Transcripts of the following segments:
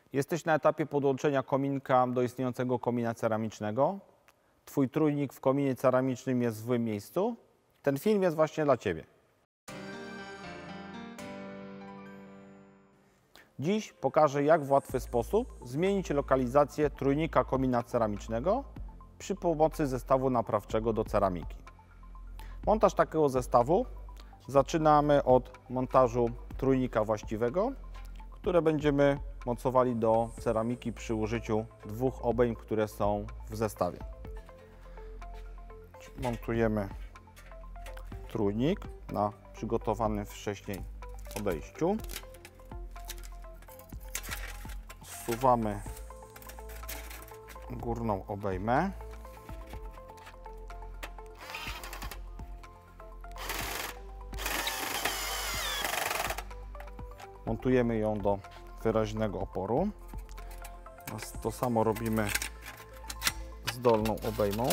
Jesteś na etapie podłączenia kominka do istniejącego komina ceramicznego. Twój trójnik w kominie ceramicznym jest w złym miejscu. Ten film jest właśnie dla Ciebie. Dziś pokażę, jak w łatwy sposób zmienić lokalizację trójnika komina ceramicznego przy pomocy zestawu naprawczego do ceramiki. Montaż takiego zestawu zaczynamy od montażu trójnika właściwego, które będziemy mocowali do ceramiki przy użyciu dwóch obejm, które są w zestawie. Montujemy trójnik na przygotowanym wcześniej odejściu. Zsuwamy górną obejmę. Montujemy ją do wyraźnego oporu. To samo robimy z dolną obejmą.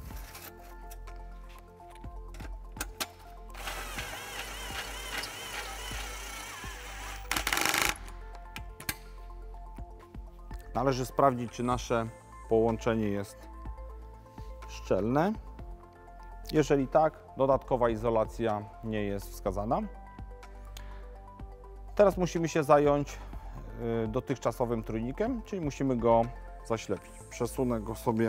Należy sprawdzić, czy nasze połączenie jest szczelne. Jeżeli tak, dodatkowa izolacja nie jest wskazana. Teraz musimy się zająć dotychczasowym trójnikiem, czyli musimy go zaślepić. Przesunę go sobie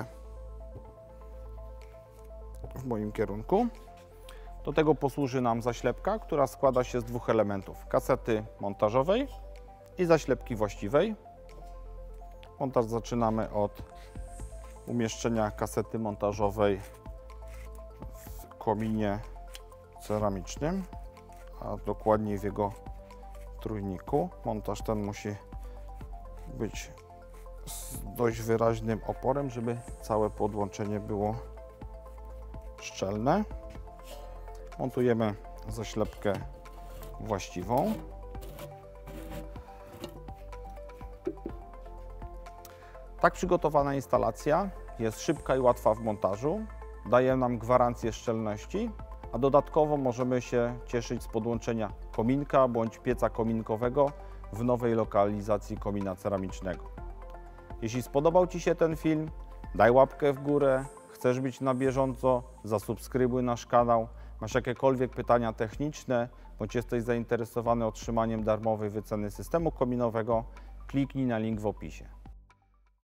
w moim kierunku. Do tego posłuży nam zaślepka, która składa się z dwóch elementów: kasety montażowej i zaślepki właściwej. Montaż zaczynamy od umieszczenia kasety montażowej w kominie ceramicznym, a dokładniej w jego trójniku. Montaż ten musi być z dość wyraźnym oporem, żeby całe podłączenie było szczelne. Montujemy zaślepkę właściwą. Tak przygotowana instalacja jest szybka i łatwa w montażu, daje nam gwarancję szczelności, a dodatkowo możemy się cieszyć z podłączenia kominka bądź pieca kominkowego w nowej lokalizacji komina ceramicznego. Jeśli spodobał Ci się ten film, daj łapkę w górę, chcesz być na bieżąco, zasubskrybuj nasz kanał, masz jakiekolwiek pytania techniczne bądź jesteś zainteresowany otrzymaniem darmowej wyceny systemu kominowego, kliknij na link w opisie.